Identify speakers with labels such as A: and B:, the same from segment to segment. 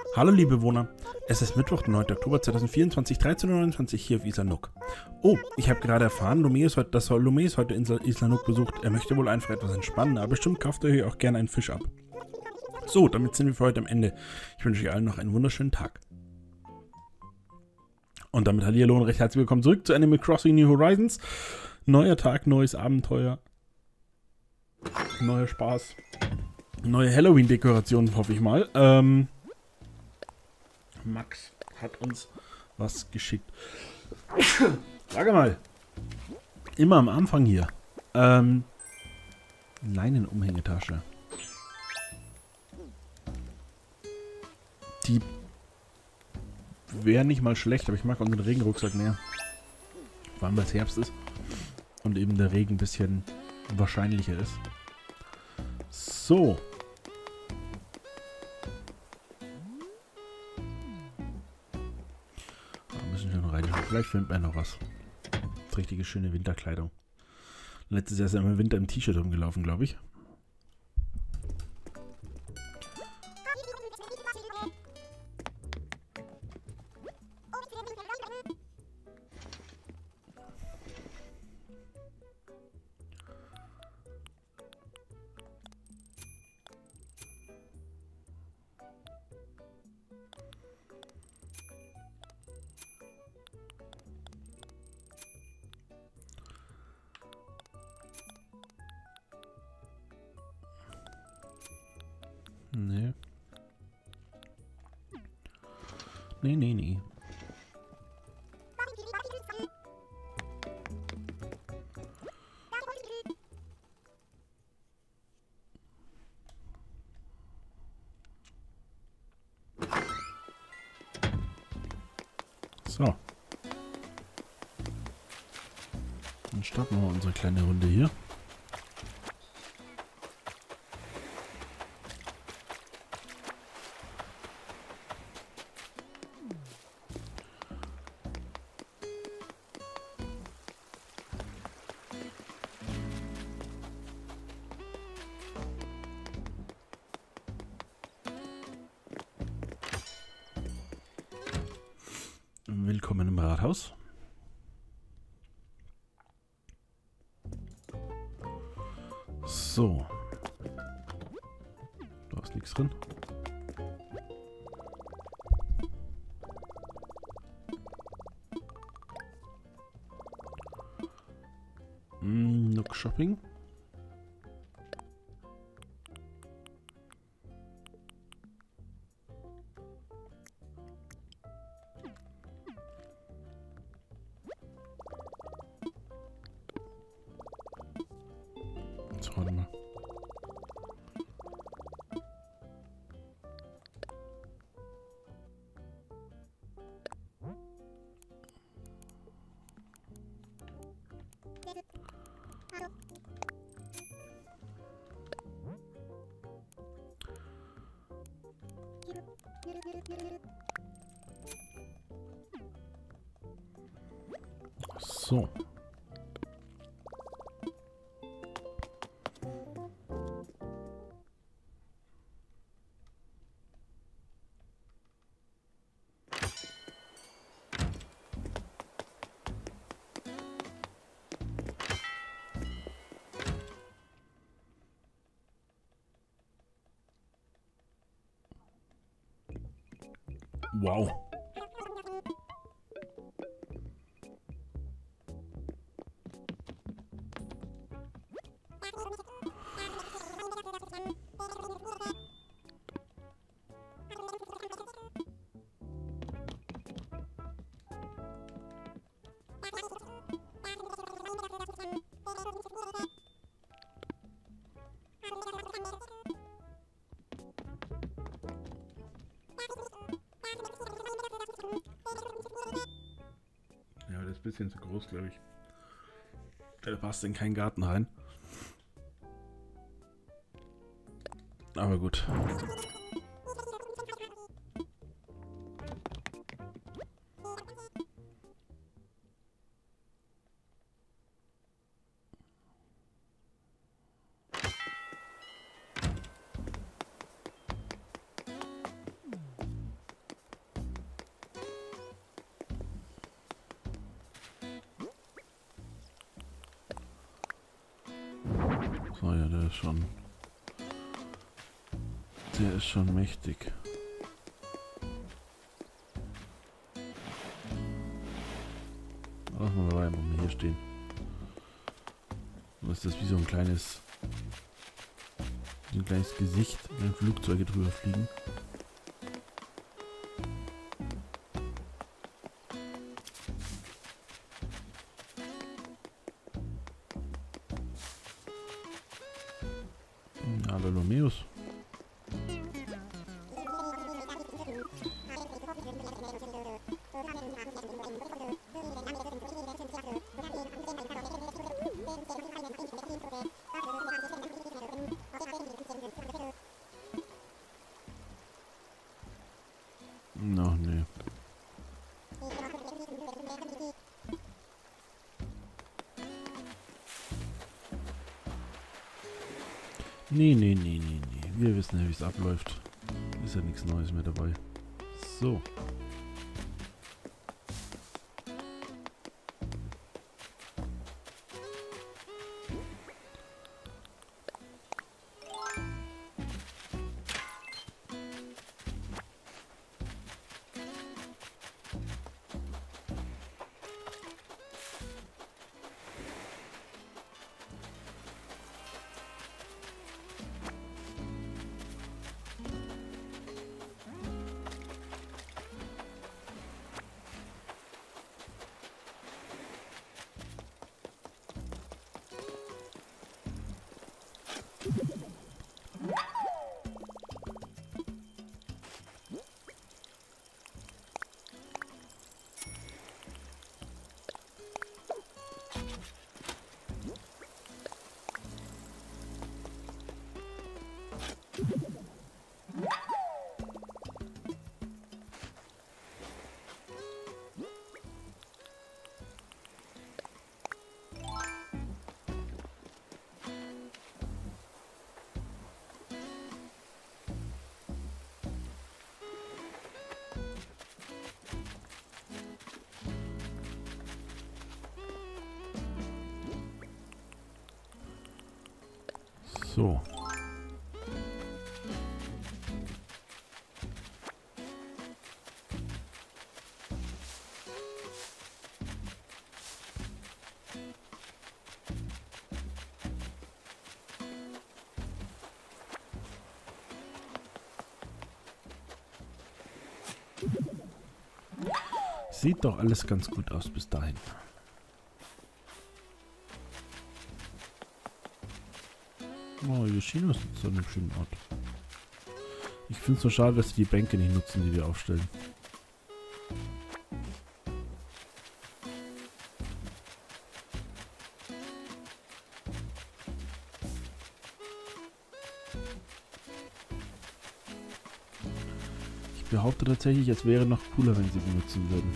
A: Hallo liebe Bewohner, es ist Mittwoch, der 9. Oktober 2024, 13:29 Uhr hier auf Isla Nook. Oh, ich habe gerade erfahren, dass Lumeus heute Isla Nook besucht. Er möchte wohl einfach etwas entspannen, aber bestimmt kauft er hier auch gerne einen Fisch ab. So, damit sind wir für heute am Ende. Ich wünsche euch allen noch einen wunderschönen Tag. Und damit hallo und recht herzlich willkommen zurück zu Animal Crossing New Horizons. Neuer Tag, neues Abenteuer, neuer Spaß, neue Halloween-Dekoration, hoffe ich mal. Max hat uns was geschickt. Sag mal. Immer am Anfang hier. Leinenumhängetasche. Die wäre nicht mal schlecht, aber ich mag unseren Regenrucksack mehr. Vor allem, weil es Herbst ist. Und eben der Regen ein bisschen wahrscheinlicher ist. So. Vielleicht findet man noch was. Das richtige schöne Winterkleidung. Letztes Jahr ist er im Winter im T-Shirt rumgelaufen, glaube ich. Nee. Nee. So. Dann starten wir mal unsere kleine Runde hier. Willkommen im Rathaus. So. Da ist nichts drin. Nook Shopping. So, warte mal. So. Wow. Ja, das ist ein bisschen zu groß, glaube ich. Der passt in keinen Garten rein. Aber gut. So, ja, der ist schon... Der ist schon mächtig. Lass mal dabei, wo wir hier stehen. Dann ist das wie so ein kleines... Gesicht, wenn Flugzeuge drüber fliegen. Hallo Lomeus. Noch nee. Nee. Wir wissen ja, wie es abläuft. Ist ja nichts Neues mehr dabei. So. So. Sieht doch alles ganz gut aus bis dahin. Oh, Yoshino ist so einem schönen Ort. Ich finde es so schade, dass sie die Bänke nicht nutzen, die wir aufstellen. Ich behaupte tatsächlich, es wäre noch cooler, wenn sie benutzen würden.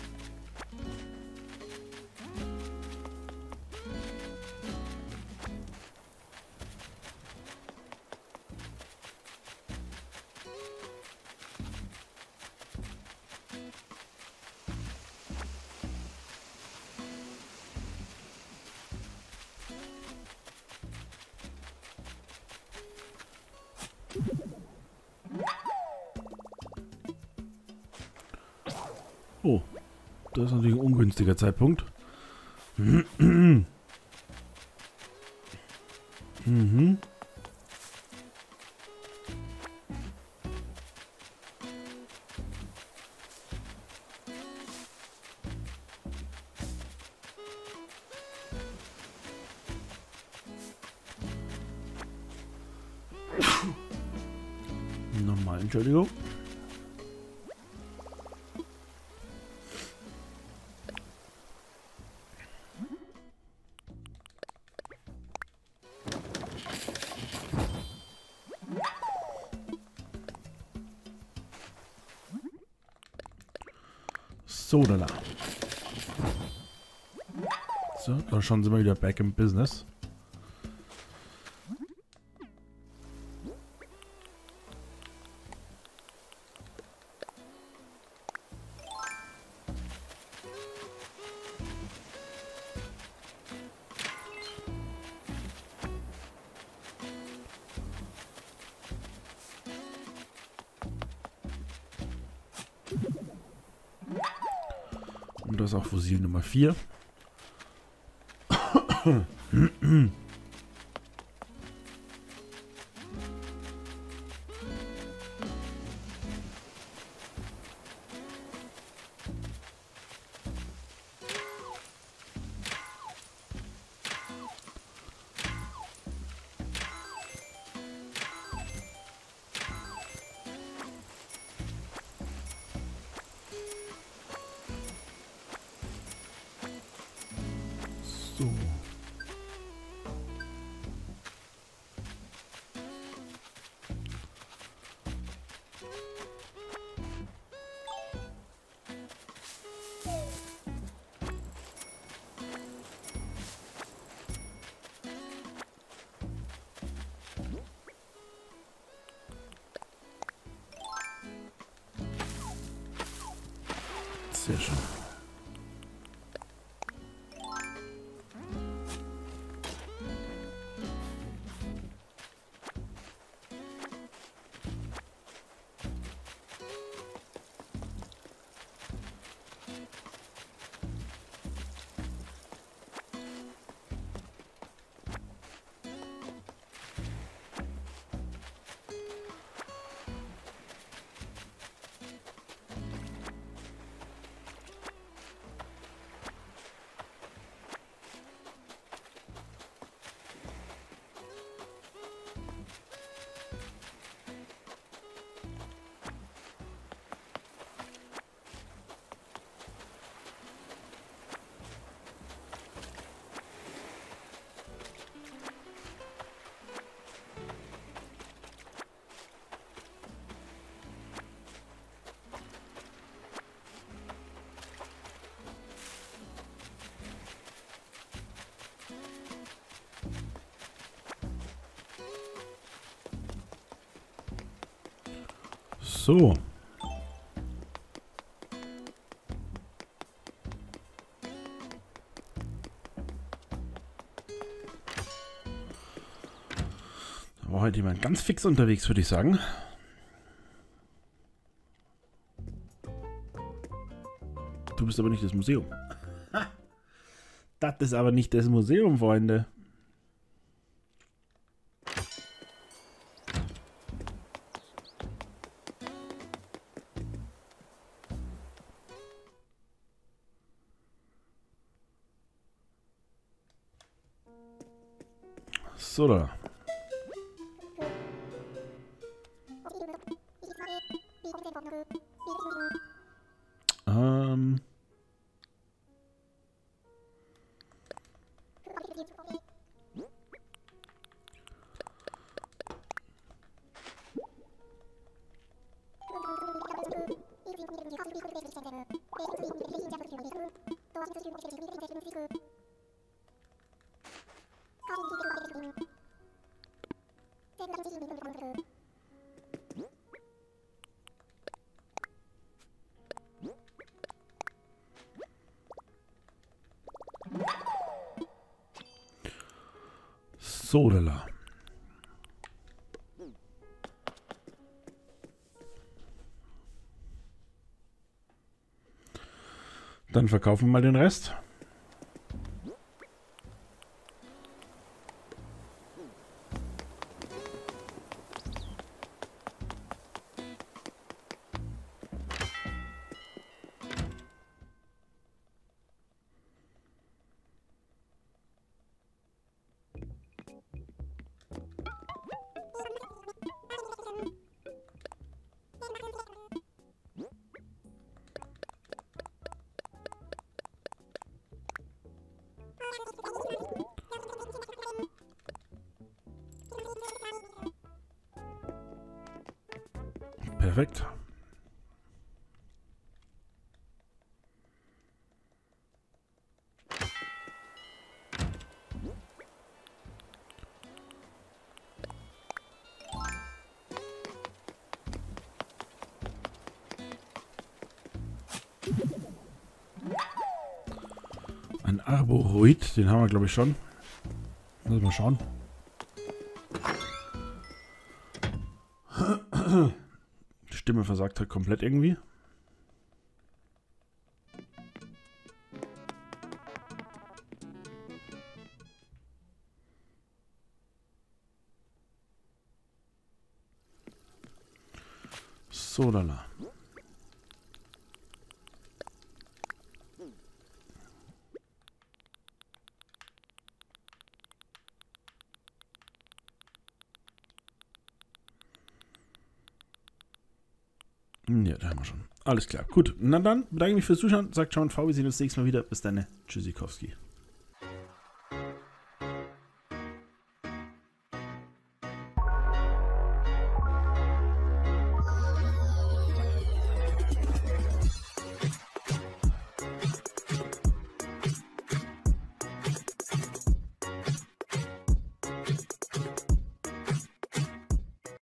A: Oh, das ist natürlich ein ungünstiger Zeitpunkt. Mhm. Nochmal, Entschuldigung. So, da. So, da schon sind wir wieder back im Business. Und das ist auch Fossil Nummer 4. So. Sehr schön. So. Da war heute jemand ganz fix unterwegs, würde ich sagen. Du bist aber nicht das Museum. Das ist aber nicht das Museum, Freunde. So da. Sodala. Dann verkaufen wir mal den Rest. Perfekt. Ein Arboroid, den haben wir glaube ich schon. Müssen wir mal schauen. Die Stimme versagt halt komplett irgendwie. So, lala. Ja, da haben wir schon. Alles klar. Gut. Na dann, bedanke mich fürs Zuschauen. Sagt Ciao und V. Wir sehen uns nächstes Mal wieder. Bis dann. Tschüssikowski.